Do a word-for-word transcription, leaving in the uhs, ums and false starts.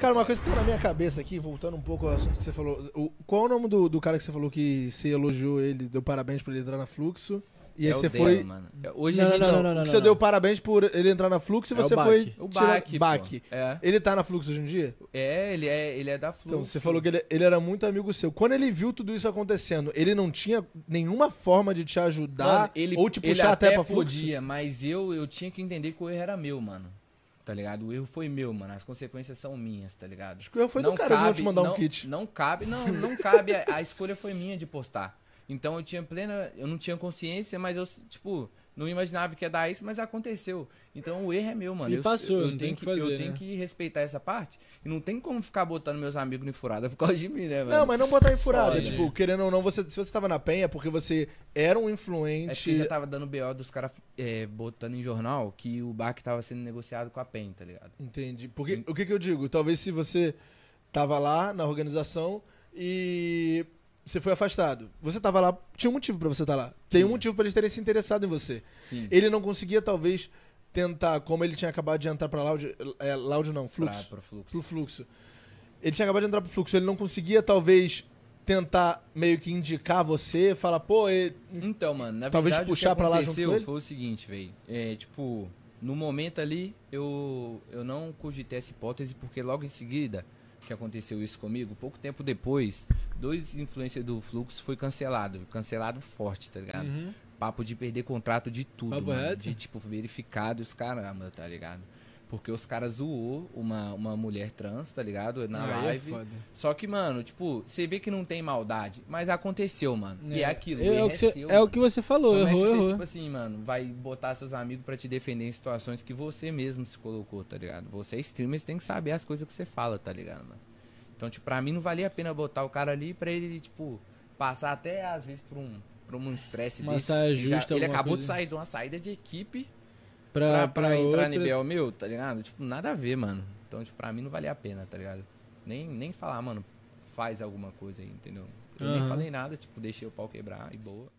Cara, uma coisa que tá na minha cabeça aqui, voltando um pouco ao assunto que você falou. O, qual é o nome do, do cara que você falou que você elogiou ele, deu parabéns por ele entrar na Fluxo? E aí é você o Delo, foi. mano. Hoje Não, a gente. não, não, não, não, Você não. deu parabéns por ele entrar na Fluxo e É o você Bach. foi. O tirar- Bach, pô. Bach. É. Ele tá na Fluxo hoje em dia? É, ele é, ele é da Fluxo. Então, você falou que ele, ele era muito amigo seu. Quando ele viu tudo isso acontecendo, ele não tinha nenhuma forma de te ajudar Mano, ele, ou te ele puxar até, até pra Fluxo? podia, mas eu, eu tinha que entender que o erro era meu, mano. Tá ligado? O erro foi meu, mano. As consequências são minhas, tá ligado? Acho que o erro foi do cara, não te mandar não, um kit. Não cabe, não, não cabe. A, a escolha foi minha de postar. Então eu tinha plena. Eu não tinha consciência, mas eu, tipo, não imaginava que ia dar isso, mas aconteceu. Então o erro é meu, mano. E eu, passou, eu, eu não tenho tem que, o que fazer, eu tenho né? que respeitar essa parte. E não tem como ficar botando meus amigos em furada por causa de mim, né, mano? Não, mas não botar em furada. Olha. Tipo, querendo ou não, você, se você tava na penha é porque você era um É influente. porque já tava dando B O dos caras é, botando em jornal que o Bach tava sendo negociado com a PEN, tá ligado? Entendi. Porque, o que que eu digo? Talvez se você tava lá na organização e você foi afastado. Você tava lá, tinha um motivo pra você estar lá. Tem um Tinha. motivo pra eles terem se interessado em você. Sim. Ele não conseguia, talvez, tentar, como ele tinha acabado de entrar pra Loud, é, Loud não, Fluxo. Pra, pro fluxo. Pro Fluxo. Ele tinha acabado de entrar pro Fluxo, ele não conseguia, talvez, tentar meio que indicar você, falar, pô, ele... Então, mano, na Talvez verdade puxar o que pra lá junto aconteceu com ele? foi o seguinte, velho. É, tipo, no momento ali, eu, eu não cogitei essa hipótese, porque logo em seguida que aconteceu isso comigo, pouco tempo depois, dois influencers do Fluxo foi cancelado. Cancelado forte, tá ligado? Uhum. Papo de perder contrato de tudo, Papo mano. reto? De, tipo, verificado os caramba, tá ligado? Porque os caras zoou uma, uma mulher trans, tá ligado? Na Aí é live. foda. Só que, mano, tipo, você vê que não tem maldade, mas aconteceu, mano. E é aquilo, o É, erro o que você, seu, é o mano. que você falou, Como errou, é que você, errou. tipo assim, mano, vai botar seus amigos pra te defender em situações que você mesmo se colocou, tá ligado? Você é streamer, você tem que saber as coisas que você fala, tá ligado, mano? Então, tipo, pra mim não valia a pena botar o cara ali pra ele, tipo, passar até, às vezes, por um por um estresse Uma desse. saia Ele já- justa, Ele alguma acabou coisa. de sair de uma saída de equipe pra, pra, pra entrar outra... no nível meu, tá ligado? Tipo, nada a ver, mano. Então, tipo, pra mim não valia a pena, tá ligado? Nem, nem falar, mano, faz alguma coisa aí, entendeu? Eu nem Aham. falei nada, tipo, deixei o pau quebrar e boa.